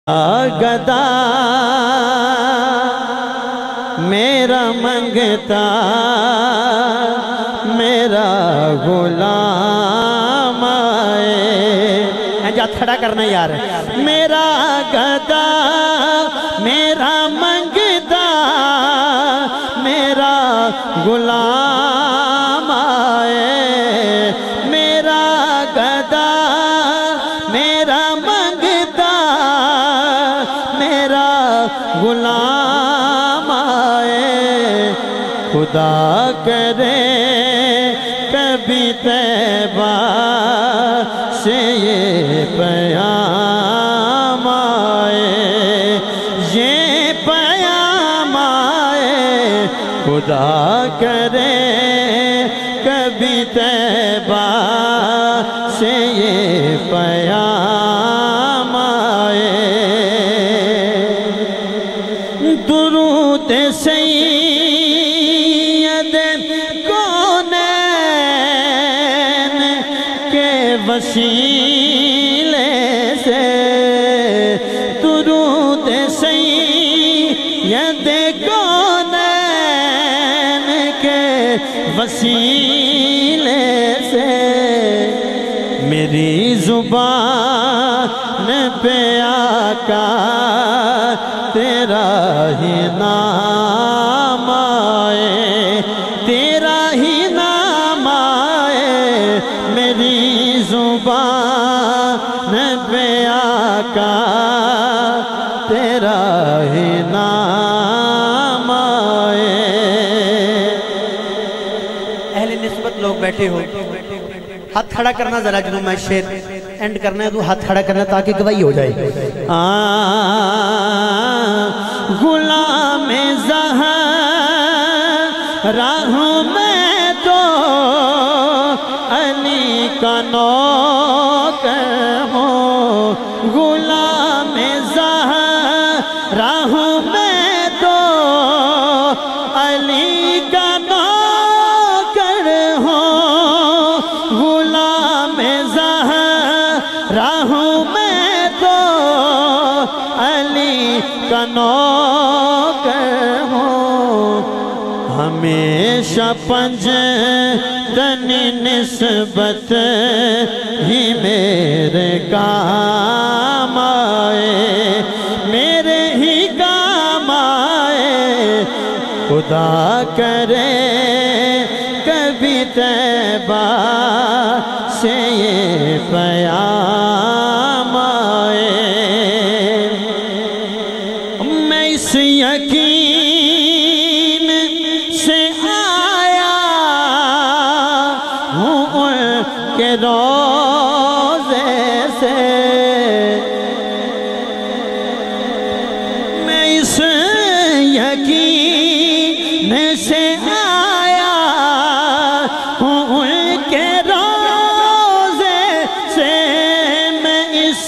گدا میرا منگتا میرا غلام آئے جات کھڑا کرنا یار میرا گدا میرا منگتا میرا غلام آئے میرا گدا میرا منگتا میرا غلام آئے خدا کرے کبھی طیبہ سے یہ پیام آئے یہ پیام آئے خدا کرے کبھی طیبہ سے یہ پیام آئے درود سید کونین کے وسیلے سے درود سید کونین کے وسیلے سے میری زبان پہ آقا تیرا ہی نام آئے تیرا ہی نام آئے میری زبان پہ آقا تیرا ہی نام آئے اہل نسبت لوگ بیٹھے ہو ہاتھ کھڑا کرنا ذرا جنہوں میں شیر اینڈ کرنا ہے تو ہاتھ کھڑا کرنا تاکہ گواہی ہو جائے غلام زہرا ہوں میں تو علی کا نوکر ہوں غلام زہرا ہوں میں تو علی کا نوکر ہوں غلام زہرا ہوں میں تو علی کا نوکر ہوں ہمیشہ پنجتنی نسبت ہی میرے کام آئے میرے ہی کام آئے خدا کرے کبھی طیبہ سے یہ پیام آئے میں اس یقین سے آیا ہوں ان کے روزے سے میں اس یقین سے آیا ہوں ان کے روزے سے میں اس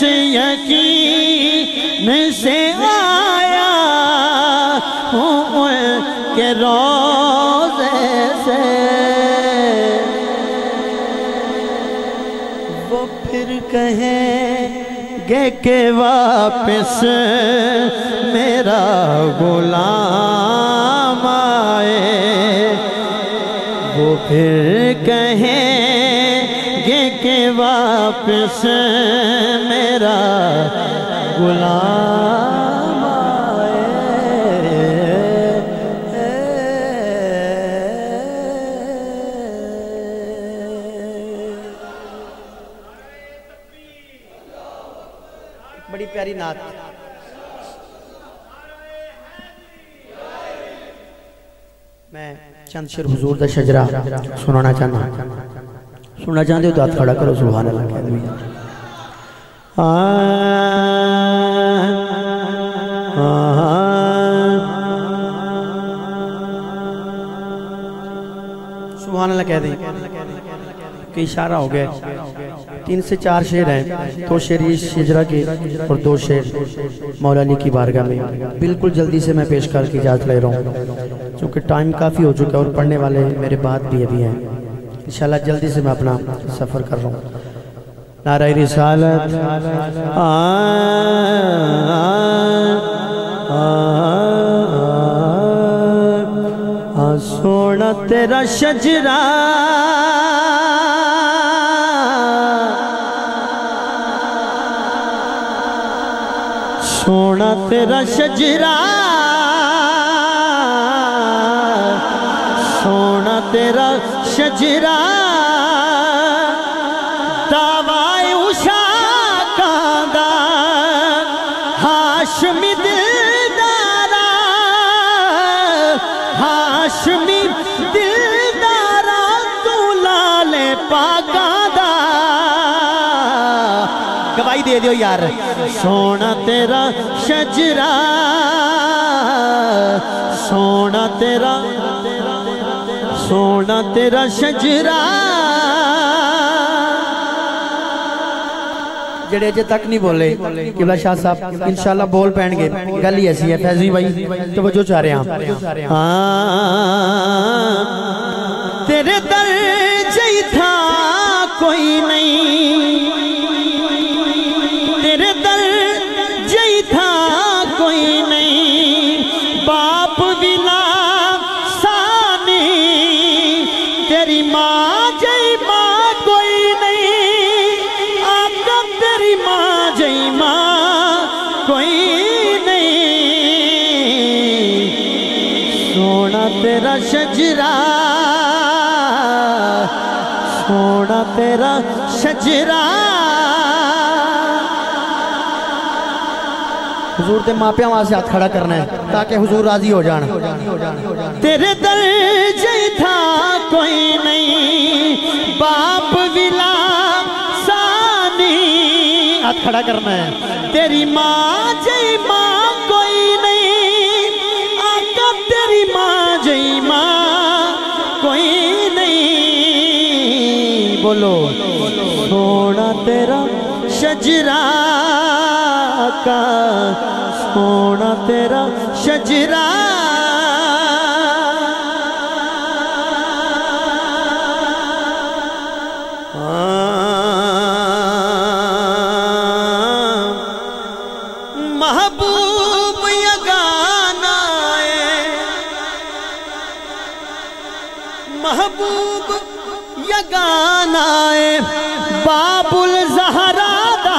یقین سے آیا ہوں ان کے روزے سے وہ پھر کہیں گے کہ واپس میرا غلام آئے وہ پھر کہیں گے کہ واپس میرا غلام آئے بڑی پیاری نعت میں چند شعر حضور دا شجرہ سنانا چاہتے ہو تو ہاتھ کھڑا کرو سبحان اللہ کہہ دو سبحان اللہ کہہ دیں کہ اشارہ ہو گئے 3 سے 4 شعر ہیں 2 شعر اس شجرہ کے اور 2 شعر مولا علی کی بارگاہ میں بالکل جلدی سے میں پیش کر کی اجازت لے رہا ہوں چونکہ ٹائم کافی ہو چکا ہے اور پڑھنے والے میرے بعد بھی ابھی ہیں انشاءاللہ جلدی سے میں اپنا سفر کر رہا ہوں نعرہ رسالت سونا تیرا شجرہ سونا تیرا شجرہ سونا تیرا شجرہ دعوائے اشاکاں دا ہاشمی دلدارا ہاشمی دلدارا تو لالے پاکاں دا گواہی دے دیو یار سونا تیرا شجرہ سونا تیرا سونا تیرا شجرہ جڑے جے تک نہیں بولے قبلہ شاہ صاحب انشاءاللہ بول پہن گے گل ہی ایسی ہے فیضوی بھائی توجہ چاہ رہے ہیں تیرے درجے ہی تھا کوئی نہیں تیرے درجے ہی تھا کوئی نہیں باپ ولا ثانی تیری ماں جئی ماں کوئی نہیں آقا تیری ماں جئی ماں کوئی نہیں سونا تیرا شجرہ سونا تیرا شجرہ حضور تے ماں پیاں وہاں سے ہاتھ کھڑا کرنا ہے تاکہ حضور راضی ہو جانا تیرے درجے تھا کوئی نہیں باپ ولا ثانی ہاتھ کھڑا کرنا ہے تیری ماں جئی ماں کوئی نہیں آقا تیری ماں جئی ماں کوئی نہیں بولو سونا تیرا شجرہ کا سونا تیرا شجرہ محبوب یگانہ محبوب یگانہ باب الزہرا دا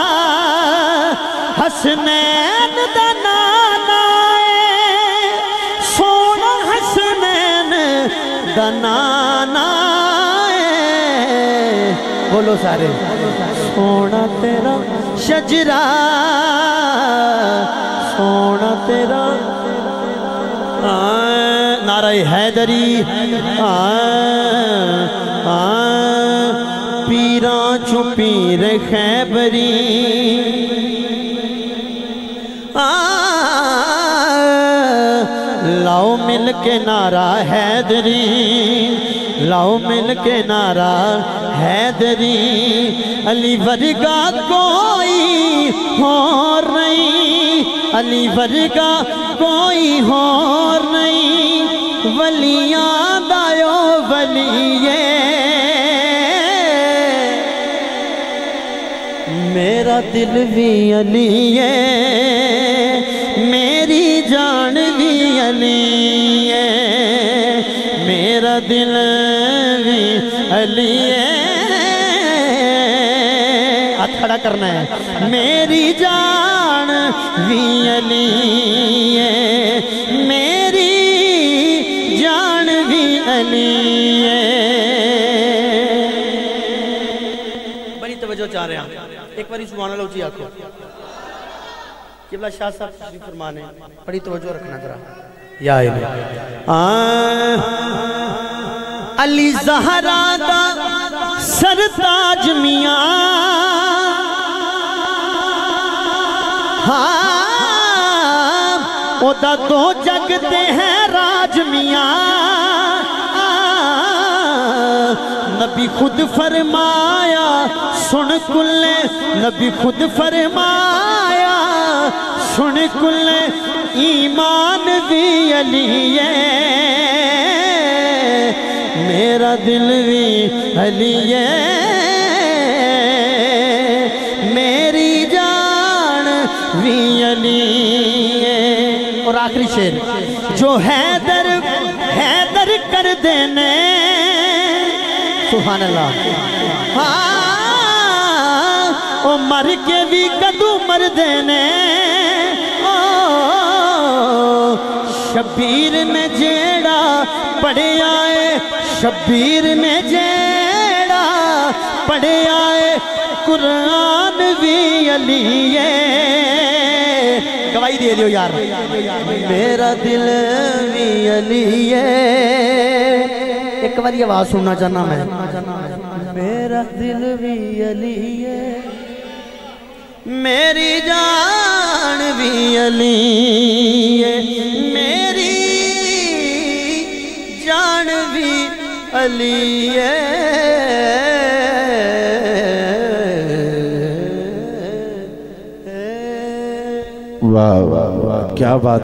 حسنین دا نانا سونا حسنین دا نانا بولو سارے سونا تیرا شجرہ سونا تیرا نعرہ حیدری پیران چو پیر خیبری لاؤ مل کے نعرہ حیدری لاؤ مل کے نعرہ حیدری علی ورگا کوئی اور نہیں علی ورگا کوئی اور نہیں ولیاں دایو ولیے میرا دل بھی علی ہے میری جان بھی علی ہے میرا دل بھی علی ہے ہاتھ کھڑا کرنا ہے میری جان بھی علی ہے میری جان بھی علی ہے بڑی توجہ چاہ رہے ہیں ایک باری سبحان اللہ اچھی آنکھو قبلہ شاہ صاحب تشریف فرمانے بڑی توجہ رکھنا ذرا یا علی زہرا دا سرتاج میاں او دا دو جگتے ہیں راج میاں نبی خود فرمایا سن کلے نبی خود فرمایا سن کلے ایمان بھی علی ہے میرا دل بھی علی ہے بھی علی ہے۔ اور آخری شعر، جو حیدر حیدر کر دینے، سبحان اللہ، او مر کے بھی کدو مر دینے، شبیر نے جیڑا پڑھے آئے، شبیر نے جیڑا پڑھے آئے، قرآن بھی علی ہے۔ گواہی دے دیو یار، میرا دل بھی علی ہے۔ ایک بار یہ آواز سننا چاہنا میں، میرا دل بھی علی ہے، میری جان بھی علی ہے، میری جان بھی علی ہے۔ واہ واہ واہ، کیا بات